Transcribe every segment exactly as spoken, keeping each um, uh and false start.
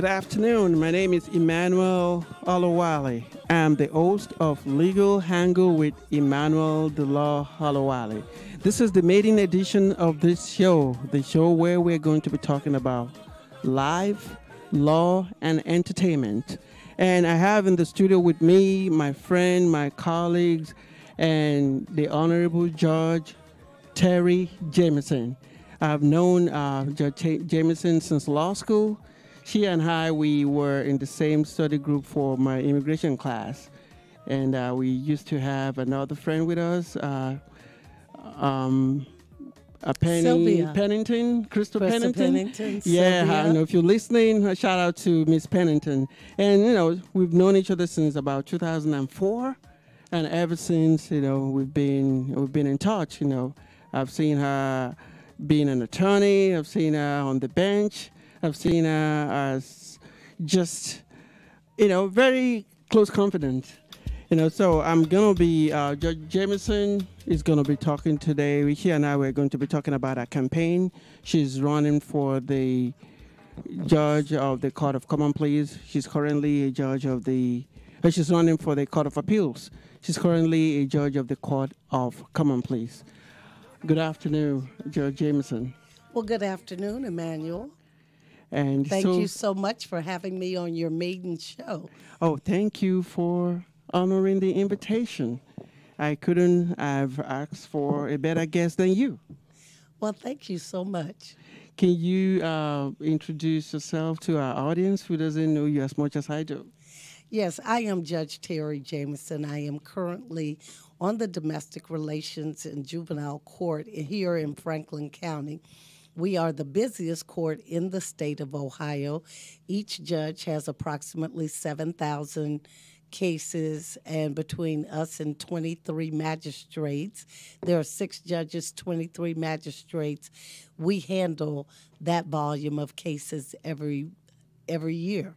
Good afternoon. My name is Emmanuel Olawale. I'm the host of Legal Hangle with Emmanuel the Law Olawale. This is the maiden edition of this show, the show where we're going to be talking about life, law, and entertainment. And I have in the studio with me my friend, my colleagues, and the Honorable Judge Terri Jamison. I've known uh, Judge Jamison since law school. She and I, we were in the same study group for my immigration class. And uh, we used to have another friend with us, uh, um, a Penny Sylvia. Pennington, Crystal Crystal Pennington. Pennington, Yeah, Sylvia. I know if you're listening, a shout out to Miss Pennington. And, you know, we've known each other since about two thousand four. And ever since, you know, we've been, we've been in touch, you know. I've seen her being an attorney. I've seen her on the bench. I've seen her as just, you know, very close confidant. You know, so I'm going to be, uh, Judge Jamison is going to be talking today. She and I were going to be talking about her campaign. She's running for the judge of the Court of Common Pleas. She's currently a judge of the, uh, she's running for the Court of Appeals. She's currently a judge of the Court of Common Pleas. Good afternoon, Judge Jamison. Well, good afternoon, Emmanuel. And Thank so, you so much for having me on your maiden show. Oh, thank you for honoring the invitation. I couldn't have asked for a better guest than you. Well, thank you so much. Can you uh, introduce yourself to our audience who doesn't know you as much as I do? Yes, I am Judge Terri Jamison. I am currently on the Domestic Relations and Juvenile Court here in Franklin County. We are the busiest court in the state of Ohio. Each judge has approximately seven thousand cases, and between us and twenty-three magistrates, there are six judges, twenty-three magistrates. We handle that volume of cases every every year.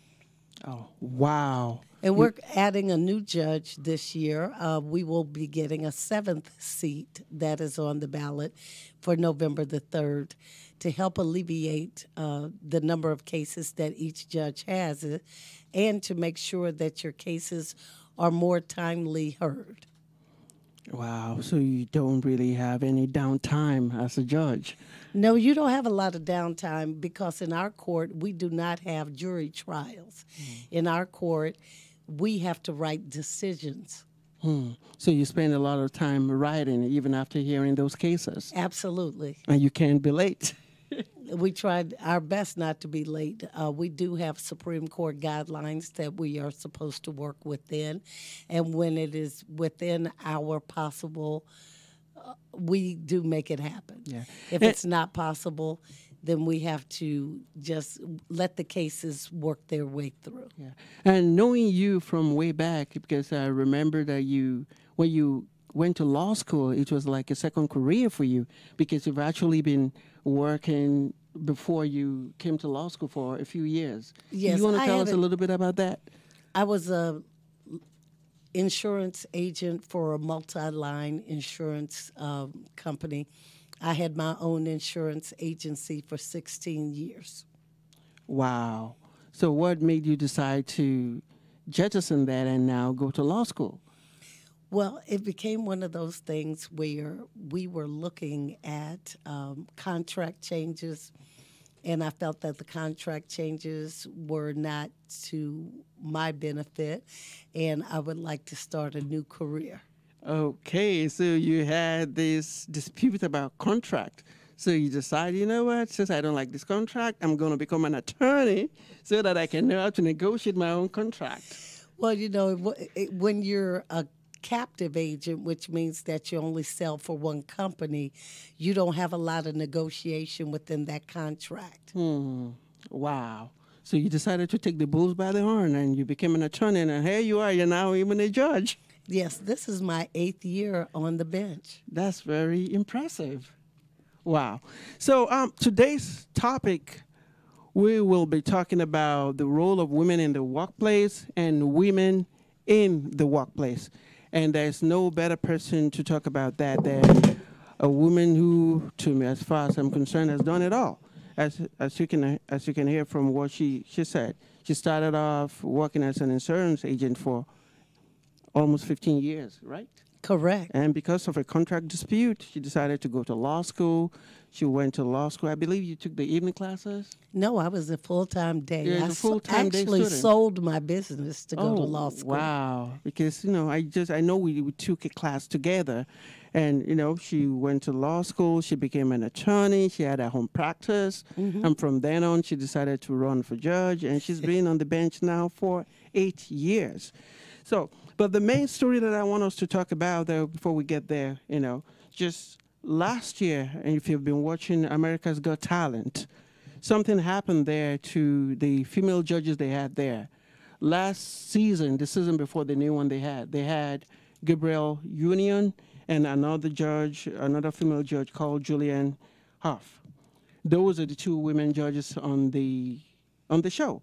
Oh, wow. And we're adding a new judge this year. Uh, we will be getting a seventh seat that is on the ballot for November the third to help alleviate uh, the number of cases that each judge has uh, and to make sure that your cases are more timely heard. Wow. So you don't really have any downtime as a judge. No, you don't have a lot of downtime because in our court, we do not have jury trials. Mm. In our court, we have to write decisions. Hmm. So you spend a lot of time writing even after hearing those cases. Absolutely. And you can't be late. We tried our best not to be late. Uh, we do have Supreme Court guidelines that we are supposed to work within. And when it is within our possible, uh, we do make it happen. Yeah. If it's not possible, then we have to just let the cases work their way through. Yeah. And knowing you from way back, because I remember that you, when you went to law school, it was like a second career for you because you've actually been working before you came to law school for a few years. Yes, you want to I tell us a, a little bit about that? I was a insurance agent for a multi-line insurance um, company. I had my own insurance agency for sixteen years. Wow. So what made you decide to jettison that and now go to law school? Well, it became one of those things where we were looking at um, contract changes, and I felt that the contract changes were not to my benefit, and I would like to start a new career. Okay, so you had this dispute about contract. So you decide, you know what, since I don't like this contract, I'm going to become an attorney so that I can know how to negotiate my own contract. Well, you know, when you're a captive agent, which means that you only sell for one company, you don't have a lot of negotiation within that contract. Hmm. Wow. So you decided to take the bulls by the horn and you became an attorney, and here you are, you're now even a judge. Yes, this is my eighth year on the bench. That's very impressive. Wow. So um, today's topic, we will be talking about the role of women in the workplace and women in the workplace. And there's no better person to talk about that than a woman who, to me, as far as I'm concerned, has done it all. as as you can as you can hear from what she she said, she started off working as an insurance agent for almost fifteen years, right? Correct. And because of a contract dispute, she decided to go to law school. She went to law school. I believe you took the evening classes. No, I was a full time day. Yeah, I a s- full-time day actually student. sold my business to go to Oh, law school. wow. Because, you know, I just, I know we, we took a class together. And, you know, she went to law school. She became an attorney. She had her home practice. Mm-hmm. And from then on, she decided to run for judge. And she's been on the bench now for eight years. So, but the main story that I want us to talk about, though, before we get there, you know, just last year, and if you've been watching America's Got Talent, something happened there to the female judges they had there. Last season, the season before the new one they had, they had Gabrielle Union and another judge, another female judge called Julianne Hough. Those are the two women judges on the on the show.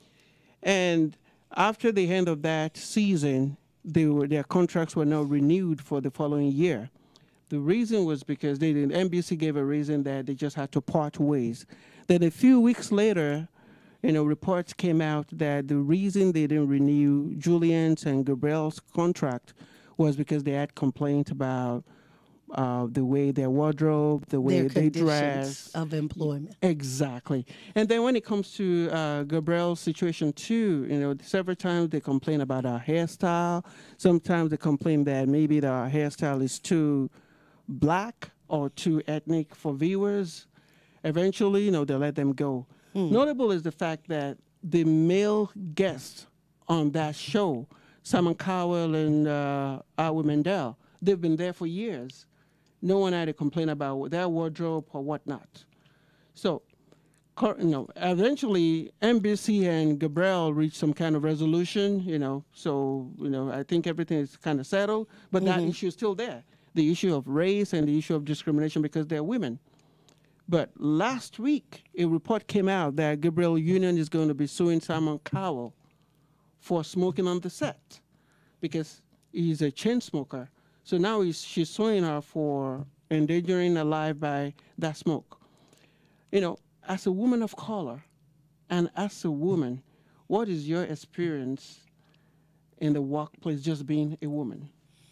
And after the end of that season, they were, their contracts were not renewed for the following year. The reason was because they didn't, N B C gave a reason that they just had to part ways. Then a few weeks later, you know, reports came out that the reason they didn't renew Julian's and Gabrielle's contract was because they had complaints about uh, the way their wardrobe, the way Their they conditions dress. of employment. Exactly. And then when it comes to uh, Gabrielle's situation too, you know, several times they complain about our hairstyle. Sometimes they complain that maybe the hairstyle is too black or too ethnic for viewers. Eventually, you know, they let them go. Hmm. Notable is the fact that the male guests on that show, Simon Cowell and uh, Awi Mendel, they've been there for years. No one had a complaint about their wardrobe or whatnot. So, cor- you know, eventually N B C and Gabrielle reached some kind of resolution, you know, so, you know, I think everything is kind of settled, but that issue is still there. The issue of race and the issue of discrimination because they're women. But last week, a report came out that Gabrielle Union is going to be suing Simon Cowell for smoking on the set because he's a chain smoker. So now he's, she's suing her for endangering her life by that smoke. You know, as a woman of color and as a woman, what is your experience in the workplace just being a woman?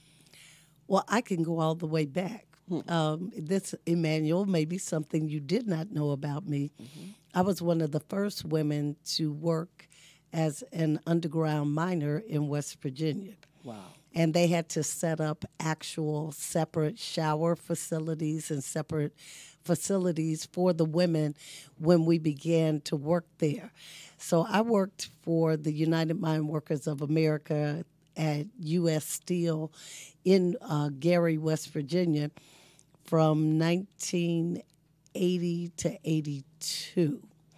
Well, I can go all the way back. Um, this, Emmanuel, may be something you did not know about me. Mm-hmm. I was one of the first women to work as an underground miner in West Virginia. Wow. And they had to set up actual separate shower facilities and separate facilities for the women when we began to work there. So I worked for the United Mine Workers of America at U S Steel in uh, Gary, West Virginia from nineteen eighty to eighty-two.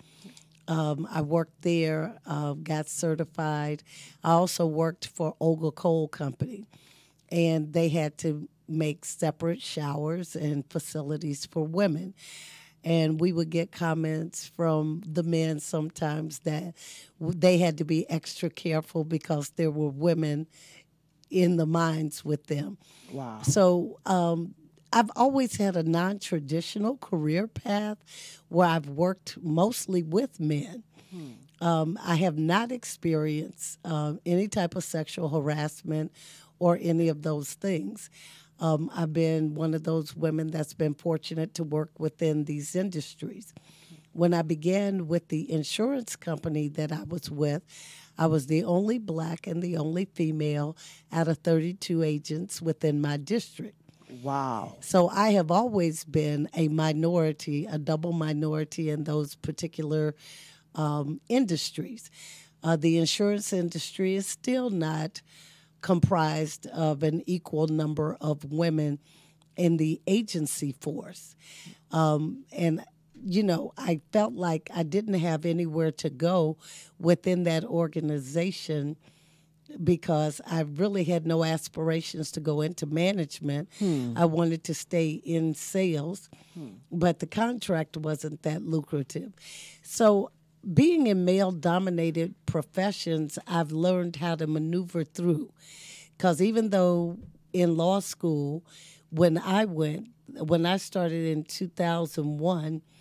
Um, I worked there, uh, got certified. I also worked for Olga Coal Company, and they had to make separate showers and facilities for women. And we would get comments from the men sometimes that they had to be extra careful because there were women in the mines with them. Wow. So um, I've always had a non-traditional career path where I've worked mostly with men. Hmm. Um, I have not experienced uh, any type of sexual harassment or any of those things. Um, I've been one of those women that's been fortunate to work within these industries. When I began with the insurance company that I was with, I was the only black and the only female out of thirty-two agents within my district. Wow. So I have always been a minority, a double minority in those particular um, industries. Uh, the insurance industry is still not comprised of an equal number of women in the agency force. Um, and, you know, I felt like I didn't have anywhere to go within that organization because I really had no aspirations to go into management. Hmm. I wanted to stay in sales, hmm. but the contract wasn't that lucrative. So being in male-dominated professions, I've learned how to maneuver through. Because even though in law school, when I went, when I started in two thousand one,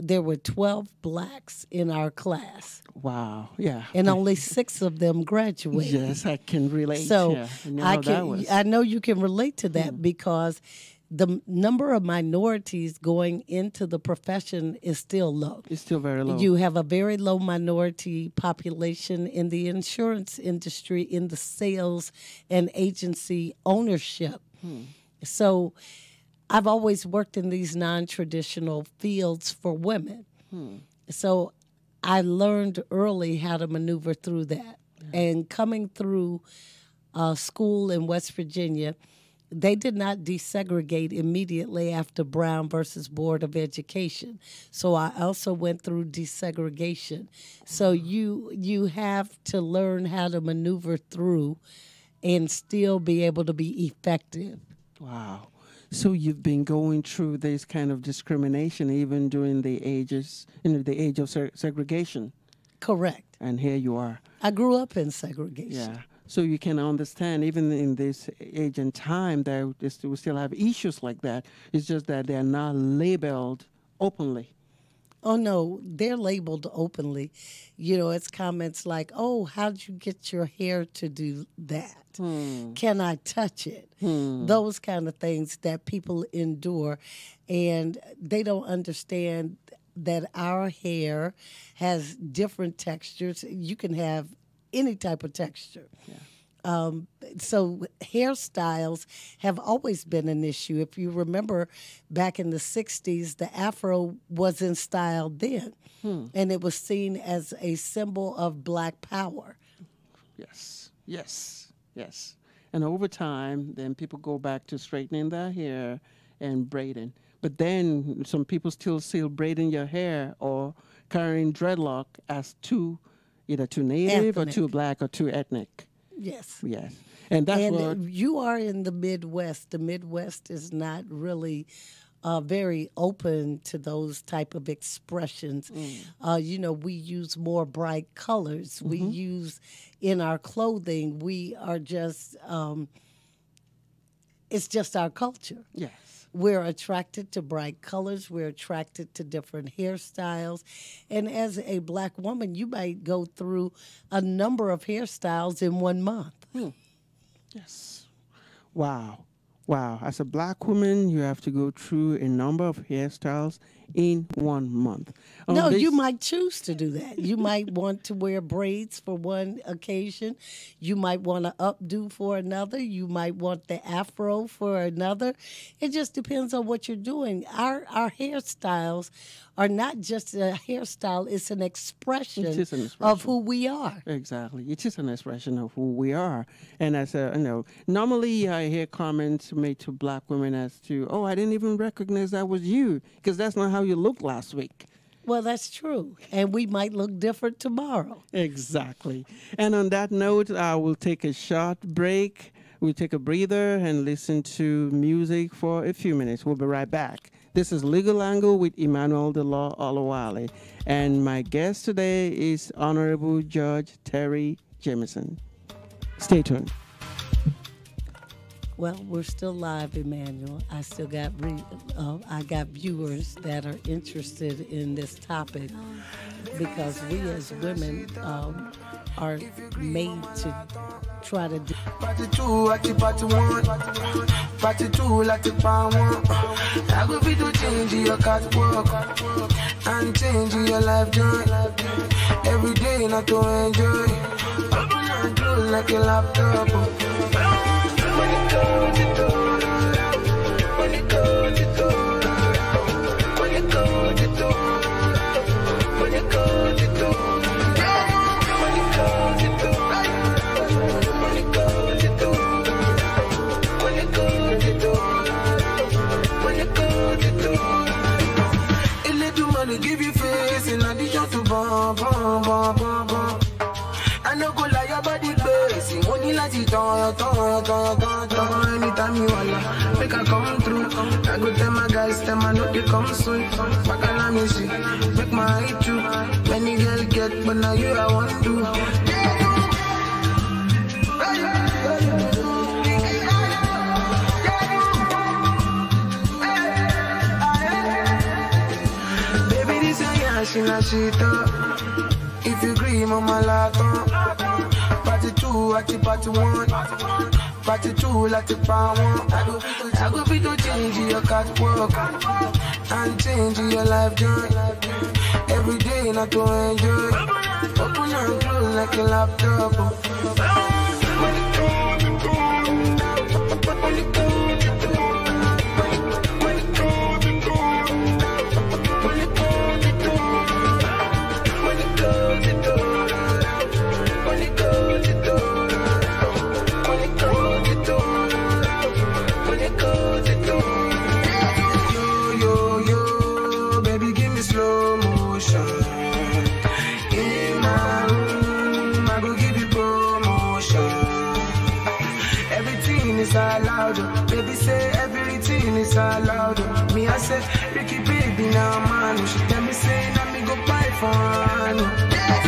there were twelve blacks in our class. Wow. Yeah. And only six of them graduated. Yes, I can relate. So yeah, I, know I how that can, was. I know you can relate to that because the m- number of minorities going into the profession is still low. It's still very low. You have a very low minority population in the insurance industry, in the sales and agency ownership. Hmm. So I've always worked in these non-traditional fields for women. Hmm. So I learned early how to maneuver through that. Yeah. And coming through uh, school in West Virginia, they did not desegregate immediately after Brown versus Board of Education. So I also went through desegregation. So you you have to learn how to maneuver through and still be able to be effective. Wow. So you've been going through this kind of discrimination even during the ages, you know, the age of se- segregation. Correct. And here you are. I grew up in segregation. Yeah. So you can understand, even in this age and time, that we still have issues like that. It's just that they're not labeled openly. Oh, no, they're labeled openly. You know, it's comments like, oh, how'd you get your hair to do that? Hmm. Can I touch it? Hmm. Those kind of things that people endure. And they don't understand that our hair has different textures. You can have any type of texture. Yeah. Um, so hairstyles have always been an issue. If you remember back in the sixties, the Afro was in style then, hmm. and it was seen as a symbol of black power. Yes, yes, yes. And over time, then people go back to straightening their hair and braiding. But then some people still see braiding your hair or carrying dreadlock as too, either too native ethnic. or too black or too ethnic. Yes. Yes. And that's and what... you are in the Midwest. The Midwest is not really uh, very open to those type of expressions. Mm. Uh, you know, we use more bright colors. Mm-hmm. We use, in our clothing, we are just, um, it's just our culture. Yes. We're attracted to bright colors. We're attracted to different hairstyles. And as a black woman, you might go through a number of hairstyles in one month. Hmm. Yes. Wow. Wow. As a black woman, you have to go through a number of hairstyles in one month. Um, no, you might choose to do that. You might want to wear braids for one occasion. You might want to updo for another. You might want the afro for another. It just depends on what you're doing. Our our hairstyles are not just a hairstyle. It's an expression, it is an expression of who we are. Exactly. It is an expression of who we are. And as a, you know, normally I hear comments made to black women as to, oh, I didn't even recognize that was you, because that's not how you looked last week. Well, that's true. And we might look different tomorrow. Exactly. And on that note, I will take a short break. We'll take a breather and listen to music for a few minutes. We'll be right back. This is Legal Angle with Emmanuel the Law Olawale. And my guest today is Honorable Judge Terri Jamison. Stay tuned. Well, we're still live, Emmanuel. I still got re- uh, I got viewers that are interested in this topic because we as women um, are made to try to do. Party two, at the party one. Party two, like the palm one. I go be to change your catwalk and change your life joy. Every day, not to enjoy. Open and close like a laptop. When it goes, it goes. When it goes, it goes. When it goes, it goes. When it goes, it goes. When it goes, it goes. When it goes, it goes. When it goes, it goes. When it goes, it goes. It let you money give you face in addition to bomb, bomb, bomb, bomb, bomb. I no go lie, your body crazy. Money like it on, on, on, on, on. Anytime you wanna make I come through, I go tell my guys, tell my know they come soon. Back on me see, make my hit true. Many girl get, but now you I want to. Baby, this dash in a sheet up. If you agree, mama lato. Party two, at the party one. Party two, like the pound one. I go be to change your catwalk and change your life journey. Every day, not to enjoy. Open and close like a laptop. Baby say everything is allowed. Me I say Ricky baby now man. She tell me say let me go buy fun.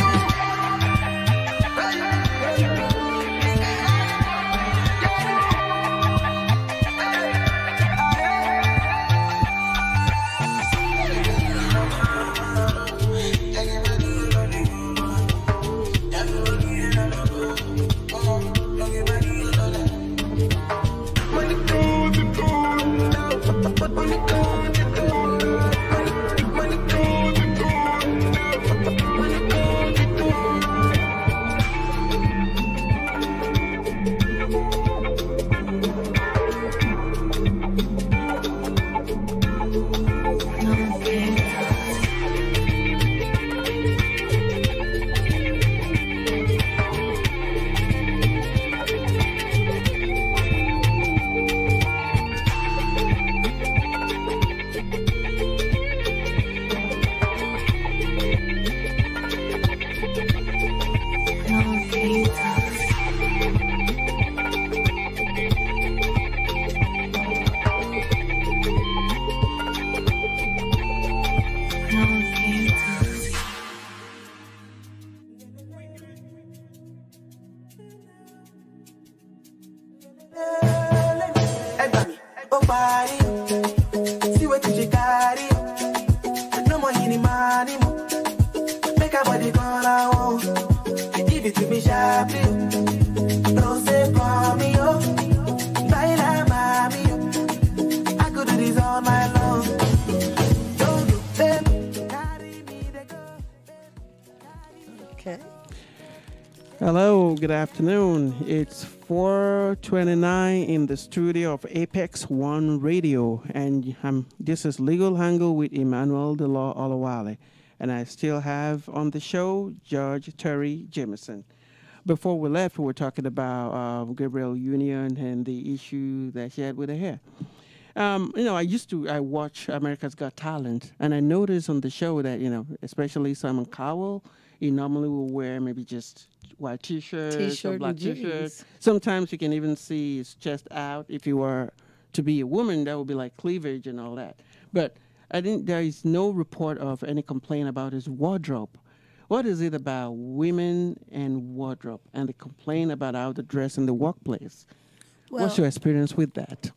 Hello, good afternoon. It's four twenty-nine in the studio of Apex One Radio, and um, this is Legal Angle with Emmanuel the Law Olawale, and I still have on the show Judge Terri Jamison. Before we left, we were talking about uh, Gabrielle Union and the issue that she had with her hair. Um, you know, I used to, I watch America's Got Talent, and I noticed on the show that, you know, especially Simon Cowell, he normally will wear maybe just white T-shirts T-shirt or black and jeans. T-shirts. Sometimes you can even see his chest out. If you were to be a woman, that would be like cleavage and all that. But I think there is no report of any complaint about his wardrobe. What is it about women and wardrobe and the complaint about how to dress in the workplace? Well, What's your experience with that?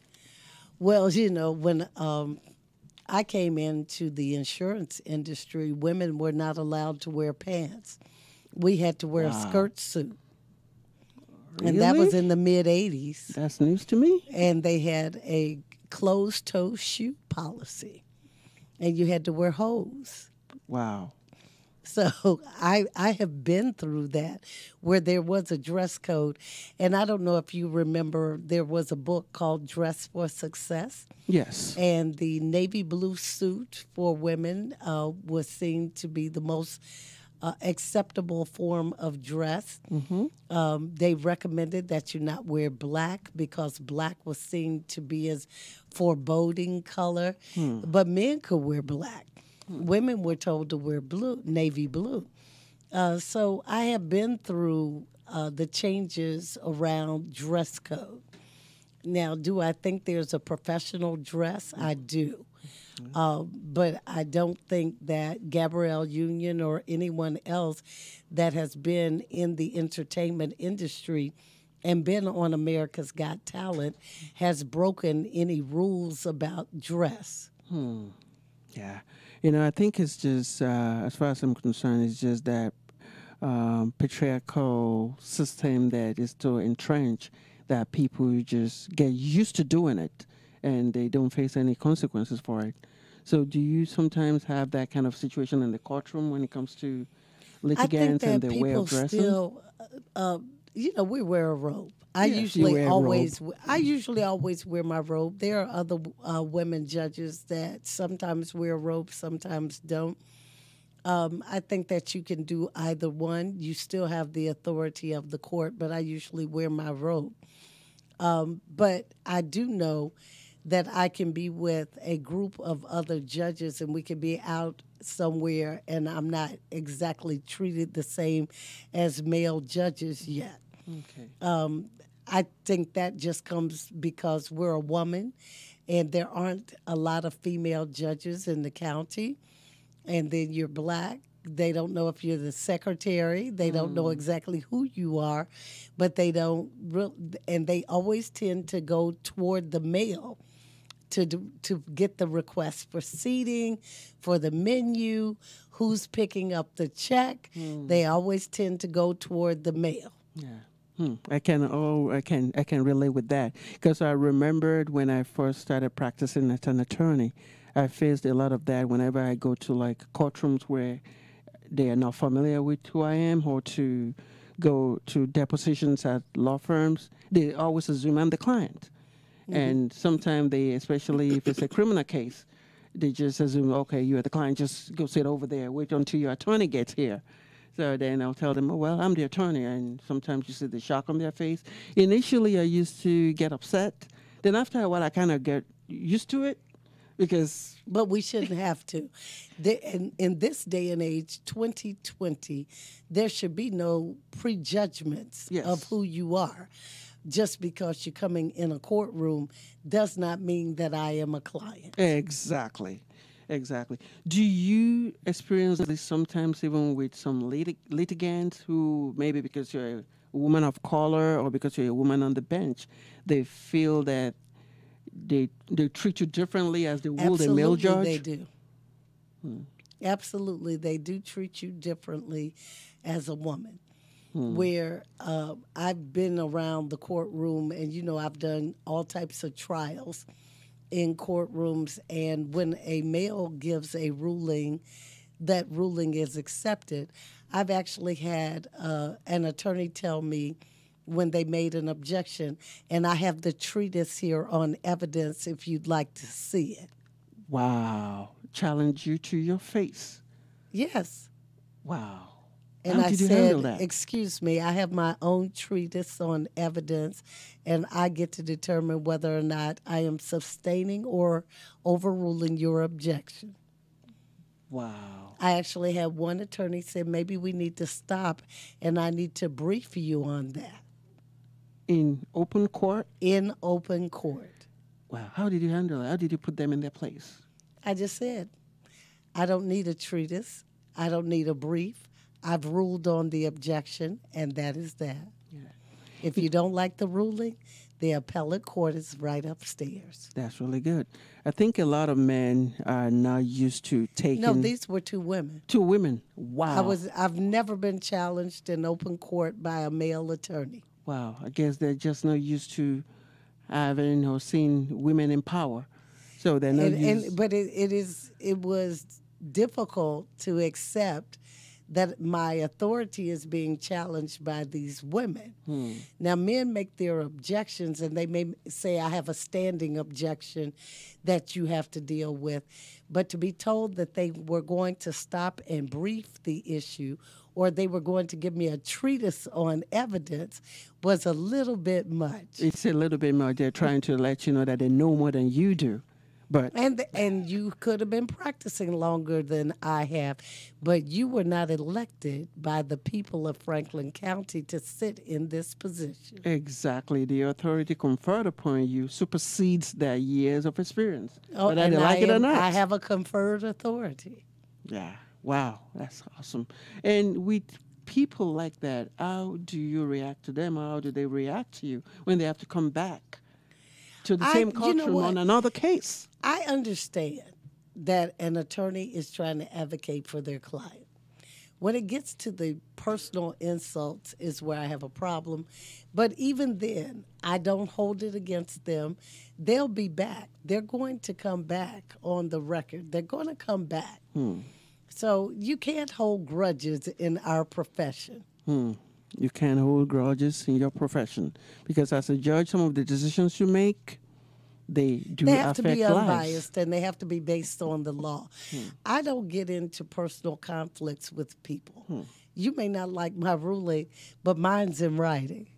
Well, you know, when um, I came into the insurance industry, women were not allowed to wear pants. We had to wear Wow. a skirt suit. Really? And that was in the mid eighties. That's news to me. And they had a closed-toe shoe policy. And you had to wear hose. Wow. So I I have been through that where there was a dress code. And I don't know if you remember, there was a book called Dress for Success. Yes. And the navy blue suit for women uh, was seen to be the most uh, acceptable form of dress. Mm-hmm. Um, they recommended that you not wear black because black was seen to be as foreboding color. Hmm. But men could wear black. Women were told to wear blue, navy blue. Uh, so I have been through uh, the changes around dress code. Now, do I think there's a professional dress? I do. Uh, but I don't think that Gabrielle Union or anyone else that has been in the entertainment industry and been on America's Got Talent has broken any rules about dress. Hmm. Yeah. You know, I think it's just, uh, as far as I'm concerned, it's just that um, patriarchal system that is still entrenched, that people just get used to doing it and they don't face any consequences for it. So do you sometimes have that kind of situation in the courtroom when it comes to I think litigants and that their way people of dressing? still, uh, uh, you know, we wear a robe. I Yes, you usually wear a robe. always, w- I usually always wear my robe. There are other uh, women judges that sometimes wear a robe, sometimes don't. Um, I think that you can do either one. You still have the authority of the court, but I usually wear my robe. Um, but I do know that I can be with a group of other judges and we can be out somewhere and I'm not exactly treated the same as male judges yet. Okay. Um, I think that just comes because we're a woman and there aren't a lot of female judges in the county. And then you're black. They don't know if you're the secretary. They don't know exactly who you are, but they don't. Re- and they always tend to go toward the male to do, to get the request for seating, for the menu, who's picking up the check. They always tend to go toward the male. Yeah. Hmm. I can oh I can I can relate with that because I remembered when I first started practicing as an attorney, I faced a lot of that whenever I go to like courtrooms where they are not familiar with who I am, or to go to depositions at law firms. They always assume I'm the client, and sometimes they, especially if it's a criminal case, they just assume, okay, you're the client, just go sit over there, wait until your attorney gets here. So then I'll tell them, oh, well, I'm the attorney. And sometimes you see the shock on their face. Initially, I used to get upset. Then after a while, I kind of get used to it because... But we shouldn't have to. The- In, in this day and age, twenty twenty, there should be no prejudgments Yes. of who you are. Just because you're coming in a courtroom does not mean that I am a client. Exactly. Exactly. Do you experience this sometimes even with some litig- litigants who maybe because you're a woman of color or because you're a woman on the bench, they feel that they they treat you differently as they would a male judge? they do. Absolutely, they do treat you differently as a woman. Where uh, I've been around the courtroom, and you know, I've done all types of trials in courtrooms, and when a male gives a ruling, that ruling is accepted. I've actually had uh, an attorney tell me when they made an objection, and I have the treatise here on evidence if you'd like to see it. Wow. Challenge you to your face. Yes. Wow. And How I did you handle said, that? excuse me, I have my own treatise on evidence, and I get to determine whether or not I am sustaining or overruling your objection. Wow. I actually had one attorney say, maybe we need to stop, and I need to brief you on that In open court? in open court. Wow. How did you handle it? How did you put them in their place? I just said, I don't need a treatise. I don't need a brief. I've ruled on the objection, and that is that. Yeah. If you don't like the ruling, the appellate court is right upstairs. That's really good. I think a lot of men are now used to taking... No, these were two women. Two women. Wow. I was I've never been challenged in open court by a male attorney. Wow. I guess they're just not used to having or seeing women in power. So they're not And, used... and but it, it is it was difficult to accept that my authority is being challenged by these women. Hmm. Now, men make their objections, and they may say, I have a standing objection that you have to deal with. But to be told that they were going to stop and brief the issue, or they were going to give me a treatise on evidence, was a little bit much. It's a little bit more. They're trying to let you know that they know more than you do. But And and you could have been practicing longer than I have, but you were not elected by the people of Franklin County to sit in this position. exactly, the authority conferred upon you supersedes their years of experience, Oh, whether and they like I it or am- not. I have a conferred authority. Yeah. Wow. That's awesome. And with people like that, how do you react to them? How do they react to you when they have to come back to the I- same you know courtroom what? on another case? I understand that an attorney is trying to advocate for their client. When it gets to the personal insults is where I have a problem. But even then, I don't hold it against them. They'll be back. They're going to come back on the record. They're going to come back. Hmm. So you can't hold grudges in our profession. Hmm. You can't hold grudges in your profession because as a judge, some of the decisions you make, they do They have to affect be lives. unbiased and they have to be based on the law. Hmm. I don't get into personal conflicts with people. Hmm. You may not like my ruling, but mine's in writing.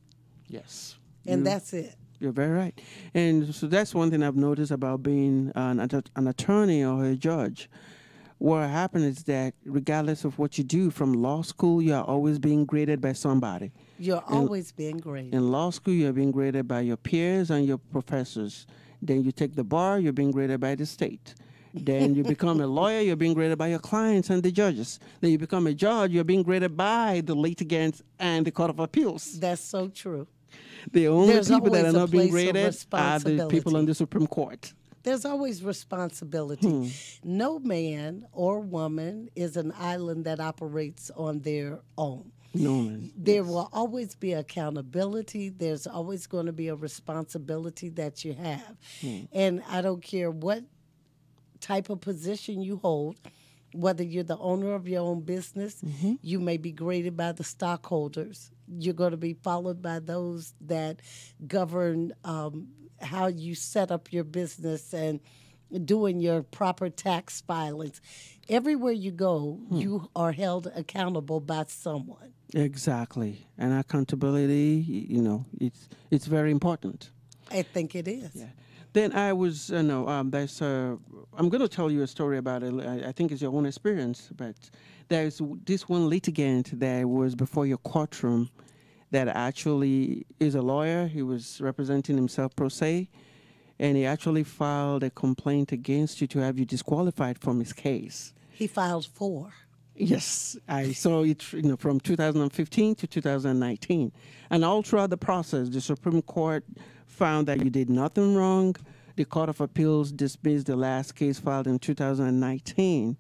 Yes. And you, that's it. You're very right. And so that's one thing I've noticed about being an, an attorney or a judge. What happens is that regardless of what you do from law school, you are always being graded by somebody. You're in, always being graded. In law school, you're being graded by your peers and your professors. Then you take the bar, you're being graded by the state. Then you become a lawyer, you're being graded by your clients and the judges. Then you become a judge, you're being graded by the litigants and the Court of Appeals. That's so true. The only There's people that are always a not being place of graded are the people on the Supreme Court. There's always responsibility. Hmm. No man or woman is an island that operates on their own. No man. There yes. will always be accountability. There's always going to be a responsibility that you have. Hmm. And I don't care what type of position you hold, whether you're the owner of your own business, mm-hmm. you may be graded by the stockholders. You're going to be followed by those that govern um, how you set up your business and doing your proper tax filings. Everywhere you go, hmm. you are held accountable by someone. Exactly. And accountability, you know, it's it's very important. I think it is. Yeah. Then I was, you know, um, there's a, I'm going to tell you a story about it. I, I think it's your own experience, but there's this one litigant that was before your courtroom that actually is a lawyer. He was representing himself pro se, and he actually filed a complaint against you to have you disqualified from his case. He filed four. Yes, I saw it, you know, from two thousand fifteen to two thousand nineteen. And all throughout the process, the Supreme Court found that you did nothing wrong. The Court of Appeals dismissed the last case filed in two thousand nineteen.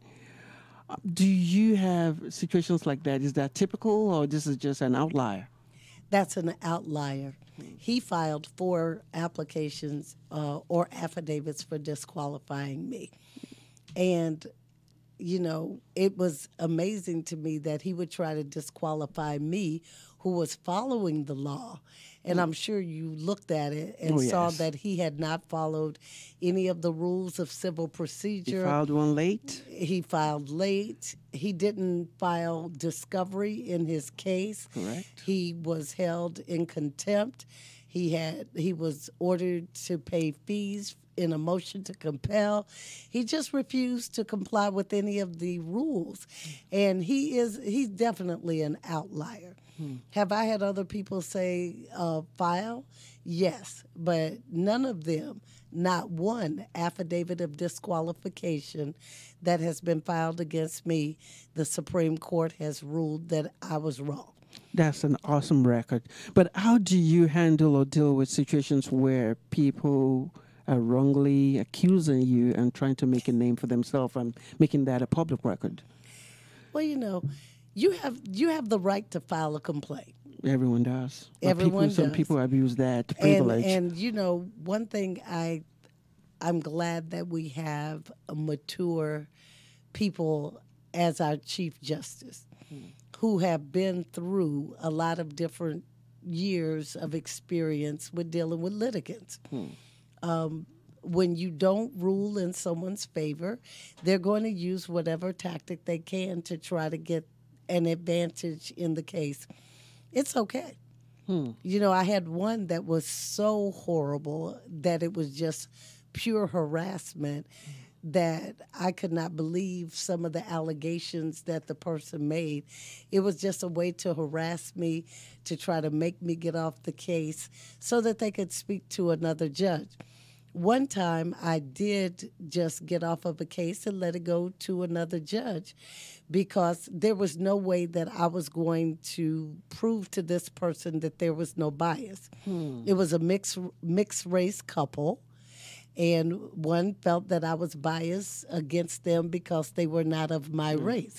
Do you have situations like that? Is that typical, or this is just an outlier? That's an outlier. He filed four applications uh, or affidavits for disqualifying me. And, you know, it was amazing to me that he would try to disqualify me, who was following the law. And I'm sure you looked at it and oh, saw yes. that he had not followed any of the rules of civil procedure. He filed one late? He filed late. He didn't file discovery in his case. Correct. He was held in contempt. He had he was ordered to pay fees in a motion to compel. He just refused to comply with any of the rules. And he is he's definitely an outlier. Hmm. Have I had other people say uh, file? Yes, but none of them, not one affidavit of disqualification that has been filed against me, the Supreme Court has ruled that I was wrong. That's an awesome record. But how do you handle or deal with situations where people are wrongly accusing you and trying to make a name for themselves and making that a public record? Well, you know, you have you have the right to file a complaint. Everyone does. But Everyone people, does. Some people abuse that privilege. And, and, you know, one thing I, I'm glad that we have a mature people as our Chief Justice mm. who have been through a lot of different years of experience with dealing with litigants. Mm. Um, when you don't rule in someone's favor, they're going to use whatever tactic they can to try to get an advantage in the case. It's okay. Hmm. You know, I had one that was so horrible that it was just pure harassment that I could not believe some of the allegations that the person made. It was just a way to harass me, to try to make me get off the case so that they could speak to another judge. One time I did just get off of a case and let it go to another judge because there was no way that I was going to prove to this person that there was no bias. Hmm. It was a mixed mixed race couple, and one felt that I was biased against them because they were not of my race.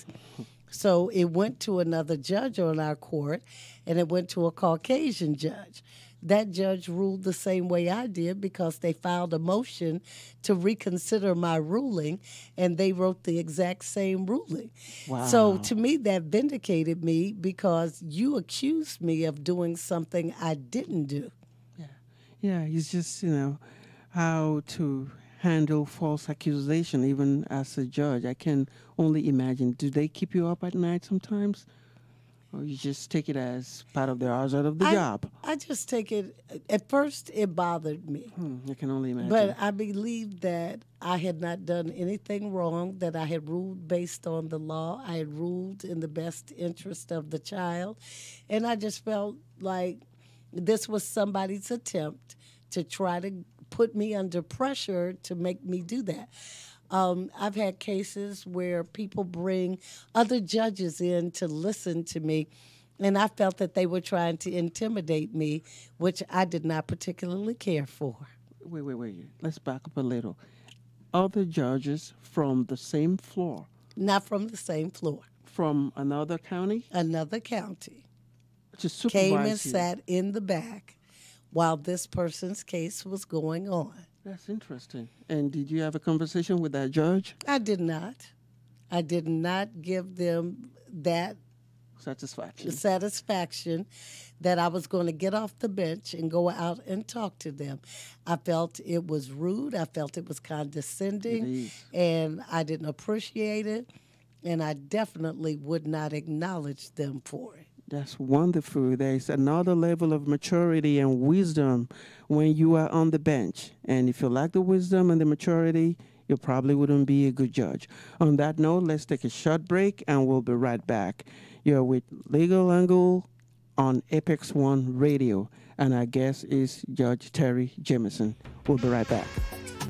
So it went to another judge on our court, and it went to a Caucasian judge. That judge ruled the same way I did because they filed a motion to reconsider my ruling, and they wrote the exact same ruling. Wow. So to me, that vindicated me because you accused me of doing something I didn't do. Yeah, yeah. It's just, you know, how to handle false accusation, even as a judge. I can only imagine. Do they keep you up at night sometimes? Or you just take it as part of the hours out of the I, job? I just take it, at first it bothered me. Hmm, I can only imagine. But I believed that I had not done anything wrong, that I had ruled based on the law. I had ruled in the best interest of the child. And I just felt like this was somebody's attempt to try to put me under pressure to make me do that. Um, I've had cases where people bring other judges in to listen to me, and I felt that they were trying to intimidate me, which I did not particularly care for. Wait, wait, wait. Let's back up a little. Other judges from the same floor? Not from the same floor. From another county? Another county. To supervise Came and you. sat in the back while this person's case was going on. That's interesting. And did you have a conversation with that judge? I did not. I did not give them that Satisfaction. satisfaction that I was going to get off the bench and go out and talk to them. I felt it was rude. I felt it was condescending. It is. And I didn't appreciate it. And I definitely would not acknowledge them for it. That's wonderful. There's another level of maturity and wisdom when you are on the bench. And if you lack the wisdom and the maturity, you probably wouldn't be a good judge. On that note, let's take a short break and we'll be right back. You're with Legal Angle on Apex One Radio, and our guest is Judge Terri Jamison. We'll be right back.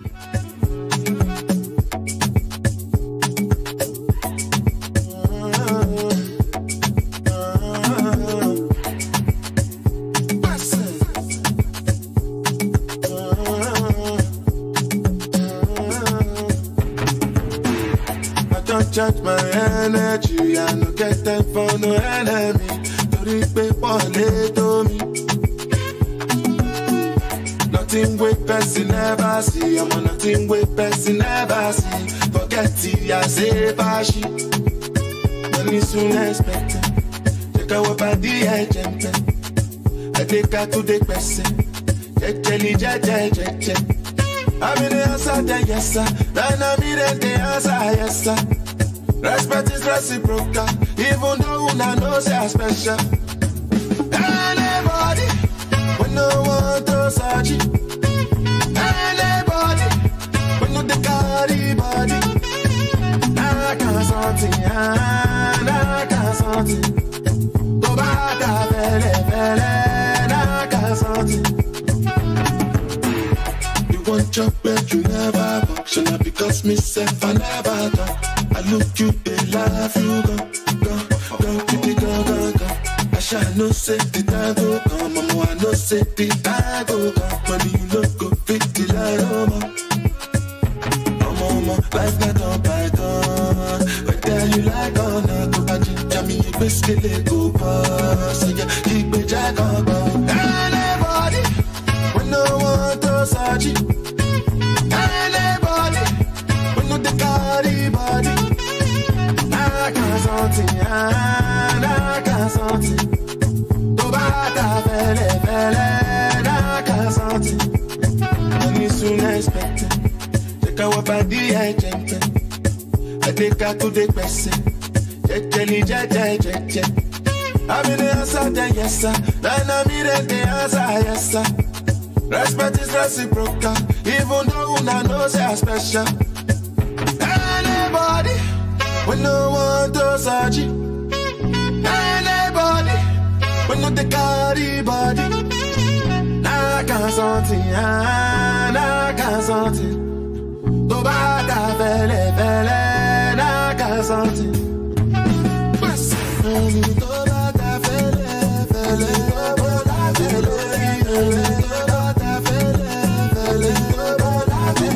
Charge my energy, I no get time for no enemy. Torí pé wọ́n lè tó mi. Nothing with person never see, I'm on nothing with person never see. Forget it, I say bashi. Money soon expected. Take a walk by the edge and I take her to the person. Check, jelly, check, check, check, check. I'm in the answer, then yes sir. Then I'm in the answer, yes sir. Respect is reciprocal, even though una know say I'm special. Anybody, when no one to search it. Anybody, when no they carry body. I can't something, I can't something. Go back to vele, vele, I can't something. You want job but you never work, so not because myself I never done. I look you, they laugh you, go, go, go, to the go, go, go. I shall no say the time go come, mama, I no say the time go come. Money you no go fit the light, oh, mama. Oh, mama, life not on python. Whether you like or not, go back to Jammy, you basically go pass. So yeah, keep it jack on, go. Anybody, when no one to search it. Anybody, when no the carry body. I can't something, I can't something. Go back to vele, vele, I can't something. Money soon expected. Take a walk by the edge and I take her to the person. Check, jelly, check, check, check, check. I'm in the answer, then yes sir. Then I'm in the answer, yes sir. Respect is reciprocal, even though una know say I'm special. Anybody, when no one to search it. Anybody, when no they carry body. I can't something, I can't something. Go back to vele, vele, I can't something. Go back to vele, vele, go back to vele, vele, go back to vele, vele, go back to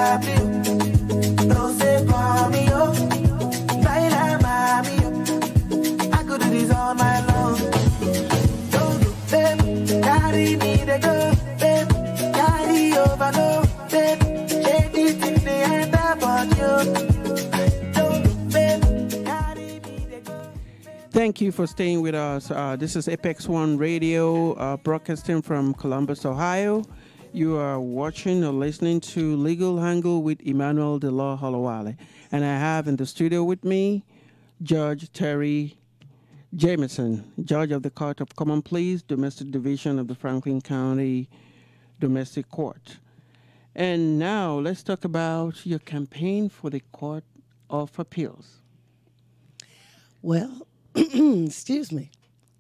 happy. Don't say for me, oh. Baila, mami, oh. I could do this all my long. Don't do, babe. Carry me, they go, babe. Carry over, no, babe. Anything they end up on you. Don't do, babe. Carry me, they go. Thank you for staying with us. Uh, this is Apex One Radio, uh, broadcasting from Columbus, Ohio. You are watching or listening to Legal Angle with Emmanuel De La Holowale. And I have in the studio with me Judge Terri Jamison, Judge of the Court of Common Pleas, Domestic Division of the Franklin County Domestic Court. And now let's talk about your campaign for the Court of Appeals. Well, excuse me.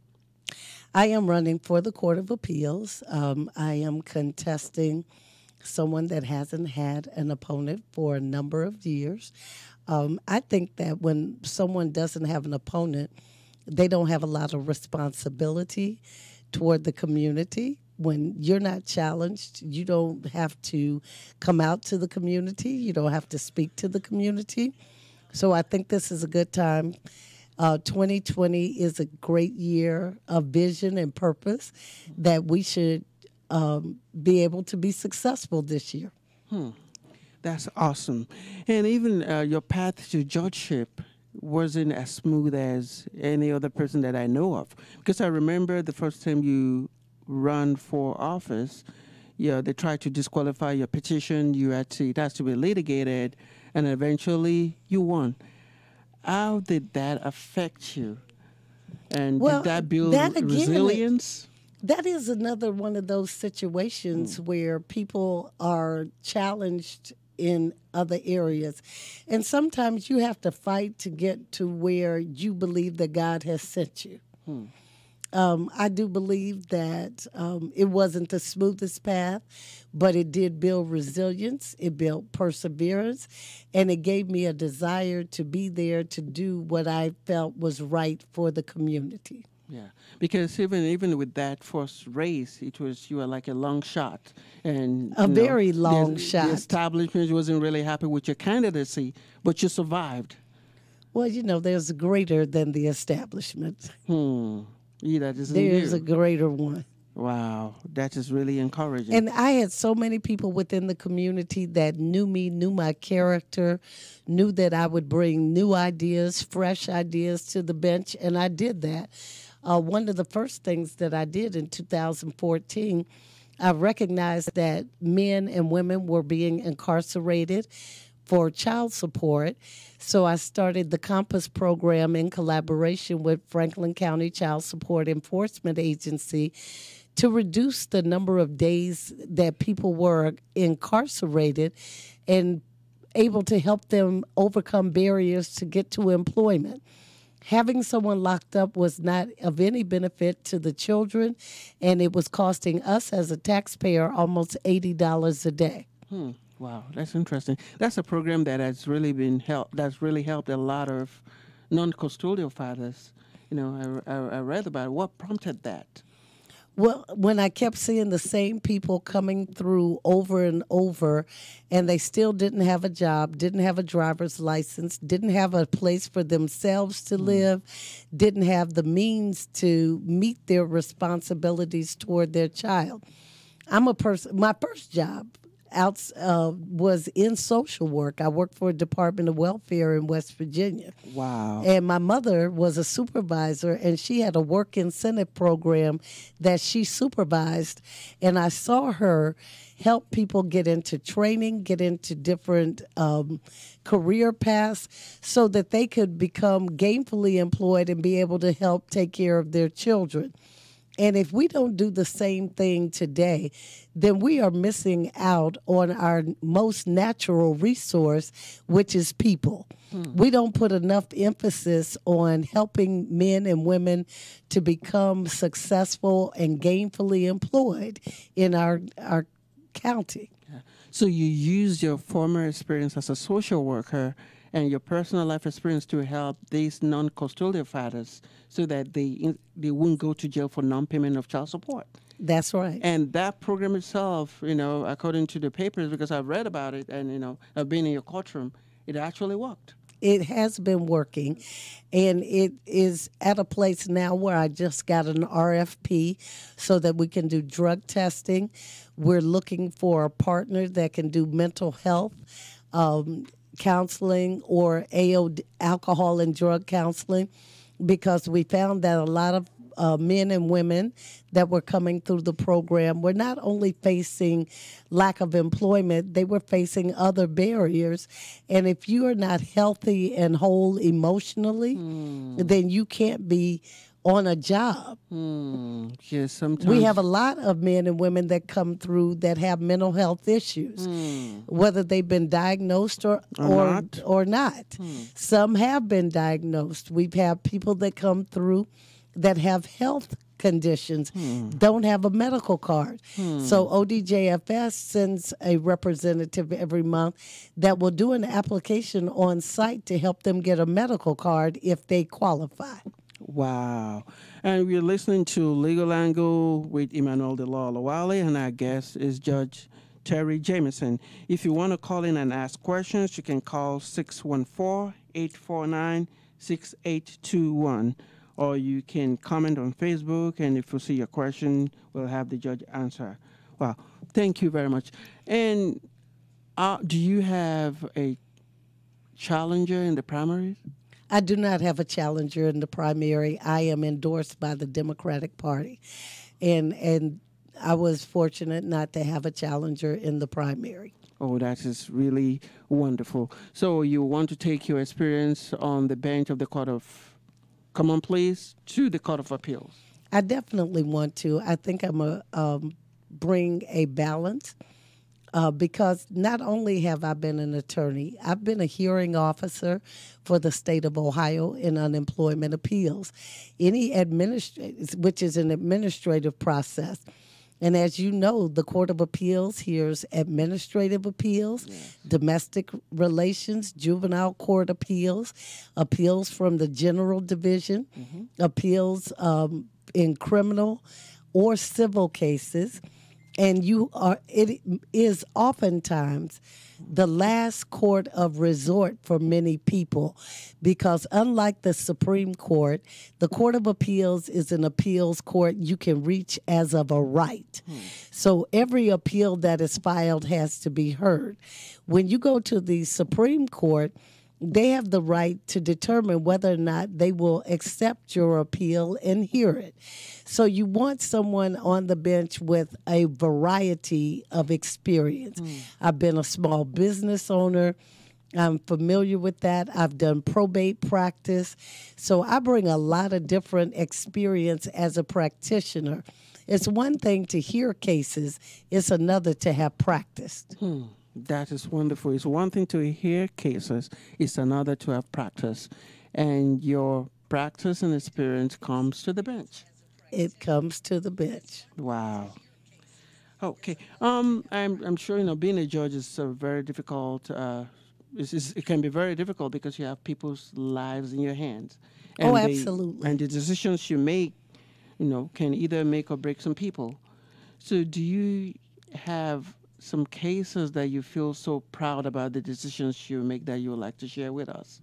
I am running for the Court of Appeals. Um, I am contesting someone that hasn't had an opponent for a number of years. Um, I think that when someone doesn't have an opponent, they don't have a lot of responsibility toward the community. When you're not challenged, you don't have to come out to the community. You don't have to speak to the community. So I think this is a good time. Uh, twenty twenty is a great year of vision and purpose that we should um, be able to be successful this year. Hmm. That's awesome. And even uh, your path to judgeship wasn't as smooth as any other person that I know of. Because I remember the first time you run for office, yeah, they tried to disqualify your petition. You had to, it has to be litigated, and eventually you won. How did that affect you? And Well, did that build that again, resilience? That is another one of those situations mm. where people are challenged in other areas. And sometimes you have to fight to get to where you believe that God has sent you. Hmm. Um, I do believe that um, it wasn't the smoothest path, but it did build resilience, it built perseverance, and it gave me a desire to be there to do what I felt was right for the community. Yeah, because even even with that first race, it was you were like a long shot, and a you know, very long the, shot. The establishment wasn't really happy with your candidacy, but you survived. Well, you know, there's greater than the establishment. Hmm. Yeah, that is There's a greater one. Wow, that is really encouraging. And I had so many people within the community that knew me, knew my character, knew that I would bring new ideas, fresh ideas to the bench, and I did that. Uh, one of the first things that I did in two thousand fourteen, I recognized that men and women were being incarcerated for child support. So I started the Compass program in collaboration with Franklin County Child Support Enforcement Agency to reduce the number of days that people were incarcerated and able to help them overcome barriers to get to employment. Having someone locked up was not of any benefit to the children, and it was costing us as a taxpayer almost eighty dollars a day. Hmm. Wow, that's interesting. That's a program that has really been help. That's really helped a lot of non-custodial fathers. You know, I, I, I read about it. What prompted that? Well, when I kept seeing the same people coming through over and over, and they still didn't have a job, didn't have a driver's license, didn't have a place for themselves to live, didn't have the means to meet their responsibilities toward their child. I'm a person. My first job out uh, was in social work. I worked for a Department of Welfare in West Virginia. Wow. And my mother was a supervisor, and she had a work incentive program that she supervised. And I saw her help people get into training, get into different um, career paths so that they could become gainfully employed and be able to help take care of their children. And if we don't do the same thing today, then we are missing out on our most natural resource, which is people. Hmm. We don't put enough emphasis on helping men and women to become successful and gainfully employed in our our county. Yeah. So you used your former experience as a social worker and your personal life experience to help these non-custodial fathers so that they they wouldn't go to jail for non-payment of child support. That's right. And that program itself, you know, according to the papers, because I've read about it and, you know, I've been in your courtroom, it actually worked. It has been working, and it is at a place now where I just got an R F P so that we can do drug testing. We're looking for a partner that can do mental health um, counseling or A O D, alcohol and drug counseling, because we found that a lot of uh, men and women that were coming through the program were not only facing lack of employment, they were facing other barriers. And if you are not healthy and whole emotionally, mm. then you can't be on a job. Mm. Yes, sometimes we have a lot of men and women that come through that have mental health issues, mm. whether they've been diagnosed or or, or not. Or not. Mm. Some have been diagnosed. We've had people that come through that have health conditions, hmm. don't have a medical card. Hmm. So O D J F S sends a representative every month that will do an application on site to help them get a medical card if they qualify. Wow. And we're listening to Legal Angle with Emmanuel De La Lawale, and our guest is Judge Terri Jamison. If you want to call in and ask questions, you can call six one four, eight four nine, six eight two one. Or you can comment on Facebook, and if we see your question, we'll have the judge answer. Wow, thank you very much. And uh, do you have a challenger in the primaries? I do not have a challenger in the primary. I am endorsed by the Democratic Party, and and I was fortunate not to have a challenger in the primary. Oh, that is really wonderful. So you want to take your experience on the bench of the Court of Common Pleas to the Court of Appeals? I definitely want to. I think I'm a um, bring a balance uh, because not only have I been an attorney, I've been a hearing officer for the state of Ohio in unemployment appeals, any administrative, which is an administrative process. And as you know, the Court of Appeals hears administrative appeals, yes. domestic relations, juvenile court appeals, appeals from the general division, mm-hmm. appeals um, in criminal or civil cases. And you are it is oftentimes the last court of resort for many people, because unlike the Supreme Court, the Court of Appeals is an appeals court you can reach as of a right. Hmm. So every appeal that is filed has to be heard. When you go to the Supreme Court, they have the right to determine whether or not they will accept your appeal and hear it. So you want someone on the bench with a variety of experience. Mm. I've been a small business owner. I'm familiar with that. I've done probate practice. So I bring a lot of different experience as a practitioner. It's one thing to hear cases. It's another to have practiced. Hmm. That is wonderful. It's one thing to hear cases. It's another to have practice. And your practice and experience comes to the bench. It comes to the bench. Wow. Okay. Um, I'm I'm sure you know being a judge is a very difficult. Uh, it's, it's, it can be very difficult because you have people's lives in your hands. And oh, they, absolutely. And the decisions you make, you know, can either make or break some people. So, do you have some cases that you feel so proud about the decisions you make that you would like to share with us?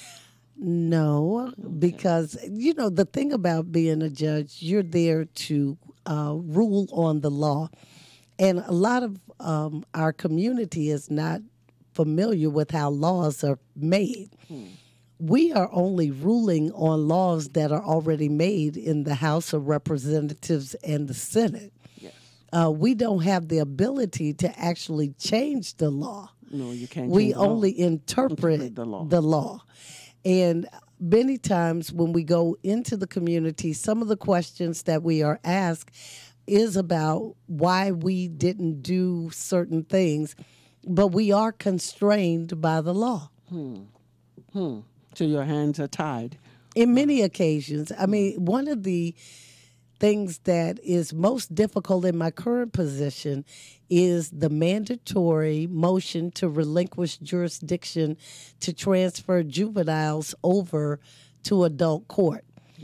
No, because, you know, the thing about being a judge, you're there to uh, rule on the law. And a lot of um, our community is not familiar with how laws are made. Hmm. We are only ruling on laws that are already made in the House of Representatives and the Senate. Yes. Uh, we don't have the ability to actually change the law. No, you can't. We only law. interpret, interpret the law. The law. And many times when we go into the community, some of the questions that we are asked is about why we didn't do certain things, but we are constrained by the law. Hmm. Hmm. So your hands are tied. In many occasions. I mean, one of the things that is most difficult in my current position is the mandatory motion to relinquish jurisdiction to transfer juveniles over to adult court. Yes.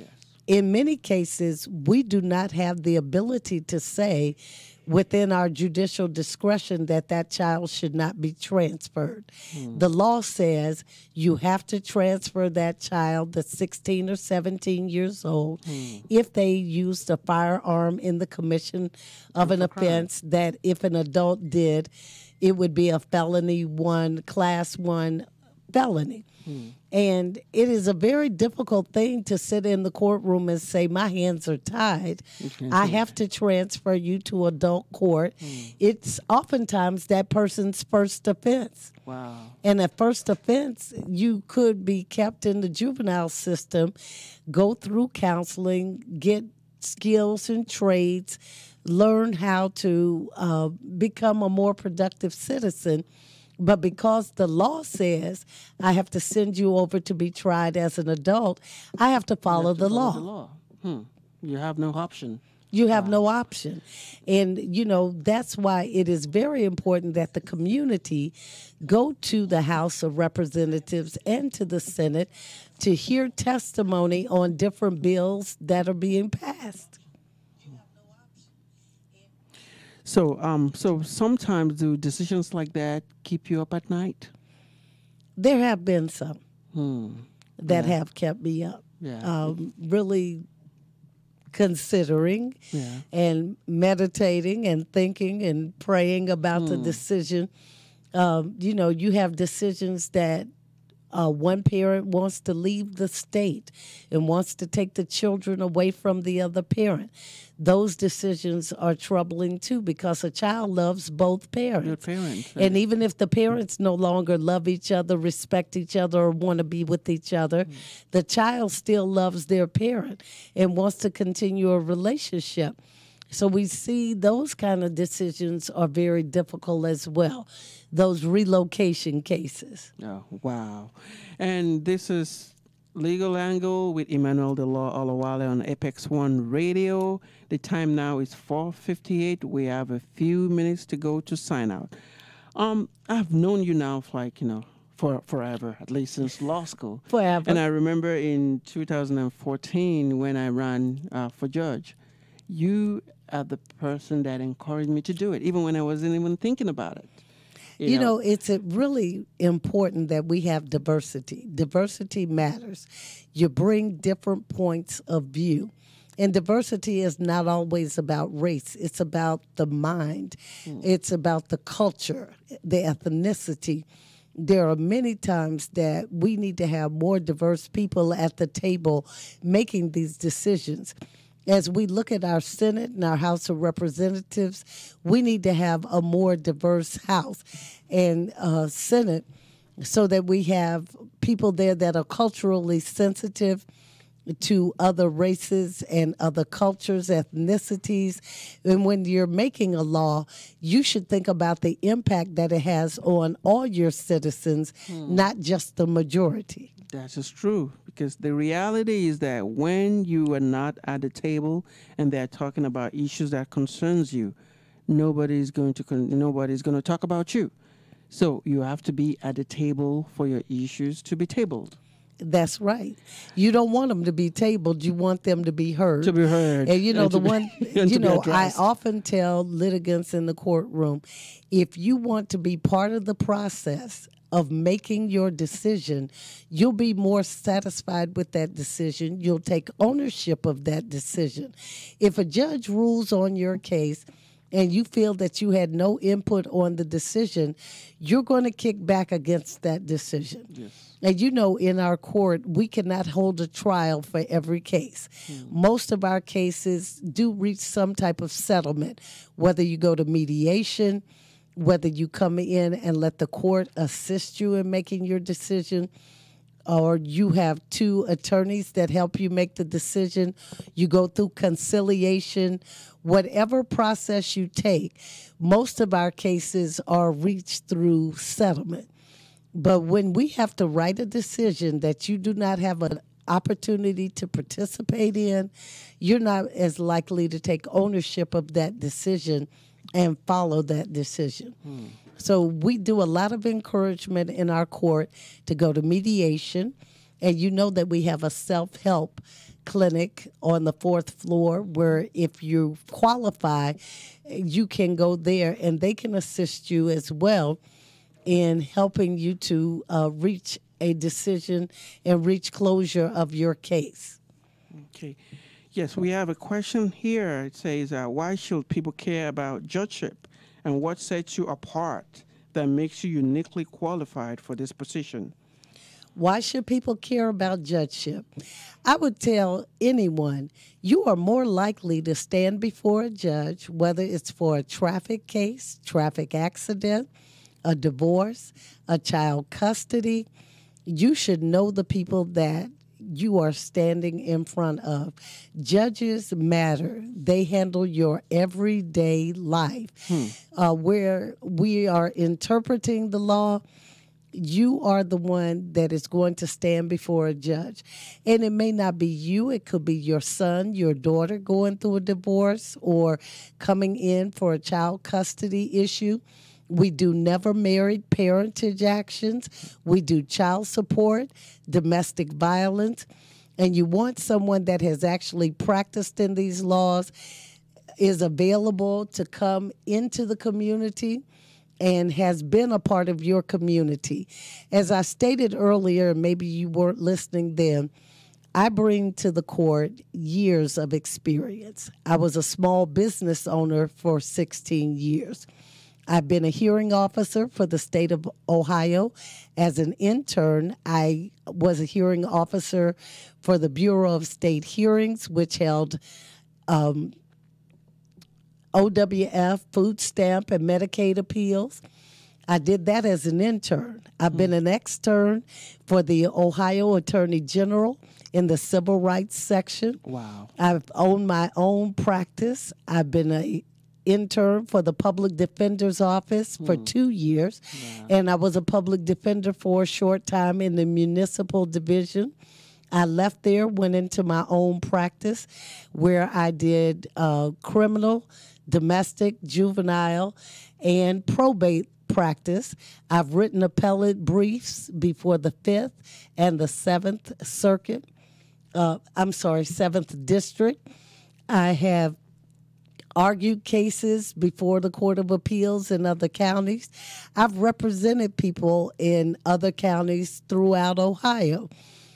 in many cases, we do not have the ability to say within our judicial discretion that that child should not be transferred. Hmm. The law says you have to transfer that child that's sixteen or seventeen years old hmm. if they used a firearm in the commission of an offense crime. That if an adult did, it would be a felony one, class one felony. Hmm. And it is a very difficult thing to sit in the courtroom and say, my hands are tied. I have to transfer you to adult court. Hmm. It's oftentimes that person's first offense. Wow. And at first offense, you could be kept in the juvenile system, go through counseling, get skills and trades, learn how to uh, become a more productive citizen. But because the law says I have to send you over to be tried as an adult, I have to follow, have to the, follow law. the law. Hmm. You have no option. You have wow. no option. And, you know, that's why it is very important that the community go to the House of Representatives and to the Senate to hear testimony on different bills that are being passed. So, um, so sometimes do decisions like that keep you up at night? There have been some hmm. that yeah. have kept me up. Yeah. Um, really considering yeah. and meditating and thinking and praying about hmm. the decision. Um, you know, you have decisions that Uh, one parent wants to leave the state and wants to take the children away from the other parent. Those decisions are troubling, too, because a child loves both parents. parents and right. even if the parents no longer love each other, respect each other, or want to be with each other, mm. the child still loves their parent and wants to continue a relationship. So we see those kind of decisions are very difficult as well, those relocation cases. Oh, wow. And this is Legal Angle with Emmanuel De Law Olawale on Apex One Radio. The time now is four fifty-eight. We have a few minutes to go to sign out. Um, I've known you now for like, you know, for forever, at least since law school. Forever. And I remember in two thousand fourteen when I ran uh, for judge, you are the person that encouraged me to do it, even when I wasn't even thinking about it. You, you know, know, it's a really important that we have diversity. Diversity matters. You bring different points of view. And diversity is not always about race. It's about the mind. Mm. It's about the culture, the ethnicity. There are many times that we need to have more diverse people at the table making these decisions. As we look at our Senate and our House of Representatives, we need to have a more diverse House and uh, Senate so that we have people there that are culturally sensitive to other races and other cultures, ethnicities. And when you're making a law, you should think about the impact that it has on all your citizens, hmm. not just the majority. That's just true, because the reality is that when you are not at the table and they're talking about issues that concerns you, nobody's going to con- nobody's going to talk about you. So you have to be at the table for your issues to be tabled. That's right. You don't want them to be tabled. You want them to be heard. To be heard. And you know, and the be, one, you know, I often tell litigants in the courtroom, if you want to be part of the process of making your decision, you'll be more satisfied with that decision. You'll take ownership of that decision. If a judge rules on your case and you feel that you had no input on the decision, you're going to kick back against that decision. Yes. And you know, in our court, we cannot hold a trial for every case. Hmm. Most of our cases do reach some type of settlement, whether you go to mediation, whether you come in and let the court assist you in making your decision, or you have two attorneys that help you make the decision, you go through conciliation, whatever process you take, most of our cases are reached through settlement. But when we have to write a decision that you do not have an opportunity to participate in, you're not as likely to take ownership of that decision and follow that decision. Hmm. So we do a lot of encouragement in our court to go to mediation. And you know that we have a self-help clinic on the fourth floor where if you qualify, you can go there and they can assist you as well in helping you to uh, reach a decision and reach closure of your case. Okay. Yes, we have a question here. It says, uh, why should people care about judgeship, and what sets you apart that makes you uniquely qualified for this position? Why should people care about judgeship? I would tell anyone, you are more likely to stand before a judge, whether it's for a traffic case, traffic accident, a divorce, a child custody. You should know the people that you are standing in front of. Judges matter. They handle your everyday life. Hmm. Uh, where we are interpreting the law, you are the one that is going to stand before a judge. And it may not be you. It could be your son, your daughter going through a divorce or coming in for a child custody issue. We do never married parentage actions. We do child support, domestic violence. And you want someone that has actually practiced in these laws, is available to come into the community, and has been a part of your community. As I stated earlier, maybe you weren't listening then, I bring to the court years of experience. I was a small business owner for sixteen years. I've been a hearing officer for the state of Ohio. As an intern, I was a hearing officer for the Bureau of State Hearings, which held um, O W F, food stamp, and Medicaid appeals. I did that as an intern. I've mm. been an extern for the Ohio Attorney General in the civil rights section. Wow. I've owned my own practice. I've been a intern for the public defender's office for mm. two years, wow. and I was a public defender for a short time in the municipal division. I left there, went into my own practice where I did uh, criminal, domestic, juvenile, and probate practice. I've written appellate briefs before the Fifth and the Seventh Circuit. Uh, I'm sorry, Seventh District. I have argued cases before the Court of Appeals in other counties. I've represented people in other counties throughout Ohio.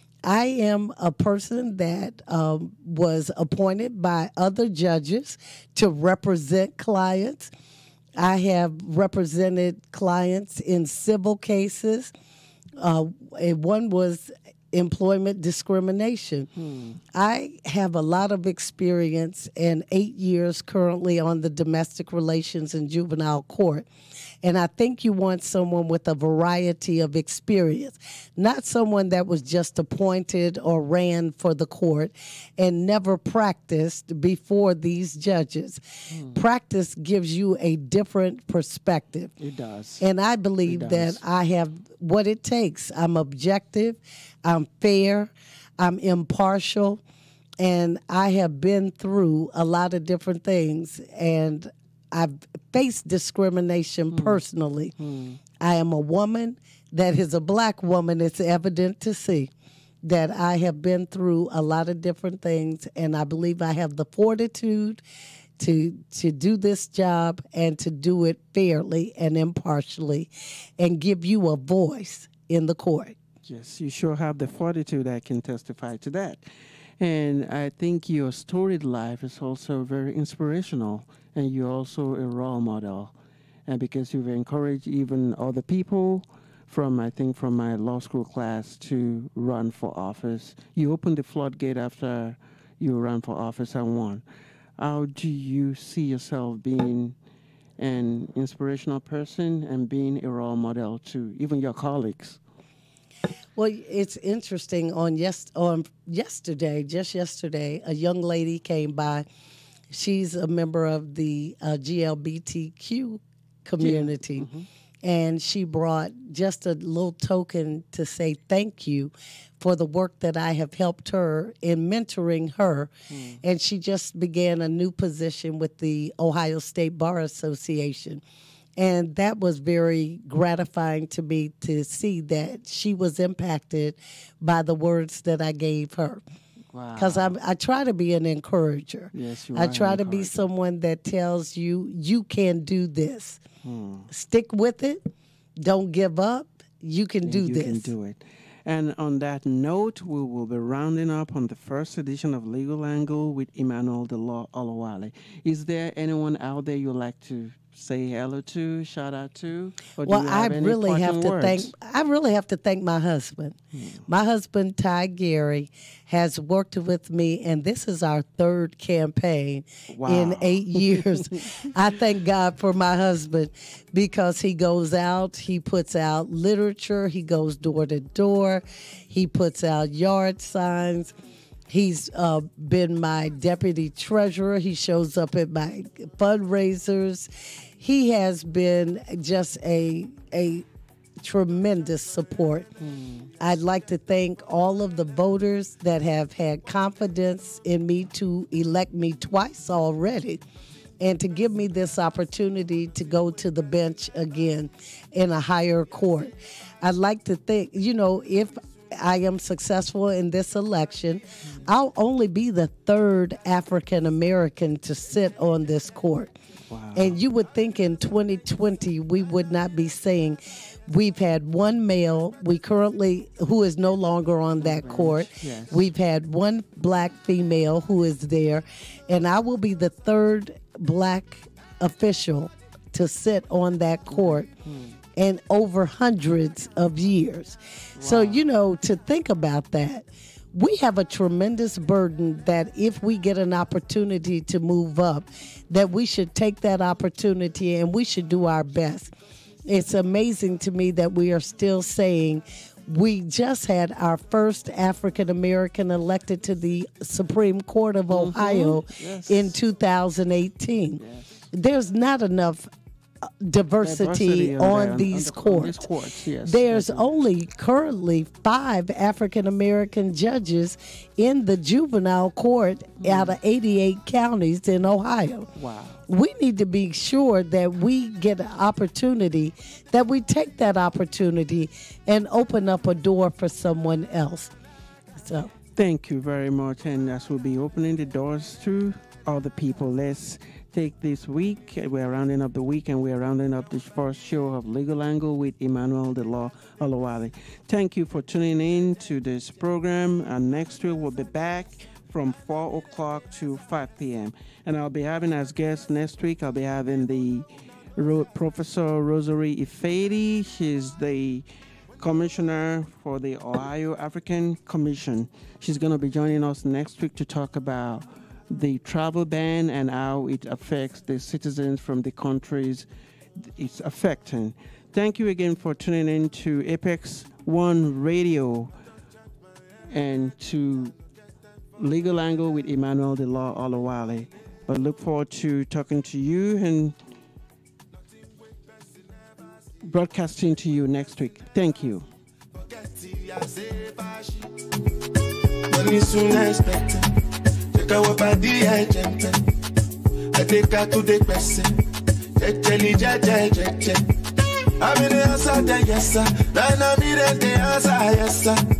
I am a person that um, was appointed by other judges to represent clients. I have represented clients in civil cases. Uh, and one was employment discrimination. Hmm. I have a lot of experience and eight years currently on the domestic relations and juvenile court. And I think you want someone with a variety of experience, not someone that was just appointed or ran for the court and never practiced before these judges. Hmm. Practice gives you a different perspective. It does. And I believe that I have what it takes. I'm objective, I'm fair, I'm impartial, and I have been through a lot of different things, and I've faced discrimination mm. personally. Mm. I am a woman that is a black woman. It's evident to see that I have been through a lot of different things, and I believe I have the fortitude to to do this job and to do it fairly and impartially and give you a voice in the court. Yes, you sure have the fortitude. I can testify to that. And I think your storied life is also very inspirational, and you're also a role model. And because you've encouraged even other people from, I think, from my law school class to run for office. You opened the floodgate after you ran for office and won. How do you see yourself being an inspirational person and being a role model to even your colleagues? Well, it's interesting. On yes, on yesterday, just yesterday, a young lady came by. She's a member of the uh, G L B T Q community, yeah. mm-hmm. and she brought just a little token to say thank you for the work that I have helped her in mentoring her. Mm. And she just began a new position with the Ohio State Bar Association. And that was very gratifying to me to see that she was impacted by the words that I gave her. Because I I try to be an encourager. Yes, you I are try an to be encourager. someone that tells you, you can do this. Hmm. Stick with it. Don't give up. You can And do you this. can do it. And on that note, we will be rounding up on the first edition of Legal Angle with Emmanuel the Law Olawale. Is there anyone out there you'd like to say hello to, shout out to? Or do Well, you I have any really have parting to words? thank. I really have to thank my husband. Hmm. My husband, Ty Gary, has worked with me, and this is our third campaign Wow. in eight years. I thank God for my husband because he goes out, he puts out literature, he goes door to door, he puts out yard signs. He's uh, been my deputy treasurer. He shows up at my fundraisers. He has been just a a tremendous support. Hmm. I'd like to thank all of the voters that have had confidence in me to elect me twice already and to give me this opportunity to go to the bench again in a higher court. I'd like to think, you know, if I am successful in this election, I'll only be the third African American to sit on this court. Wow. And you would think in twenty twenty we would not be saying we've had one male, we currently, who is no longer on that court. Yes. We've had one black female who is there, and I will be the third black official to sit on that court in over hundreds of years. So, you know, to think about that, we have a tremendous burden that if we get an opportunity to move up, that we should take that opportunity and we should do our best. It's amazing to me that we are still saying we just had our first African American elected to the Supreme Court of Ohio Yes. in two thousand eighteen. Yes. There's not enough uh, diversity, Diversity on, on there, on- these on the- on courts. these courts, yes. There's Definitely. only currently five African American judges in the juvenile court out of eighty-eight counties in Ohio. Wow. We need to be sure that we get an opportunity, that we take that opportunity and open up a door for someone else. So, Thank you very much. And as we'll be opening the doors to other people, let's take this week. We're rounding up the week and we're rounding up the first show of Legal Angle with Emmanuel the Law Olawale. Thank you for tuning in to this program. And next week we'll be back from four o'clock to five p.m. And I'll be having as guest next week, I'll be having the Ro- Professor Rosary Ifedi. She's the commissioner for the Ohio African Commission. She's going to be joining us next week to talk about the travel ban and how it affects the citizens from the countries it's affecting. Thank you again for tuning in to Apex One Radio and to Legal Angle with Emmanuel the Law Olawale. But look forward to talking to you and broadcasting to you next week. Thank you. Money soon expected. Take our body, I jump. I take her to the person. Jelly, jelly, jelly. I'm in the answer, yes, sir. Then I'm in the answer, yes, sir.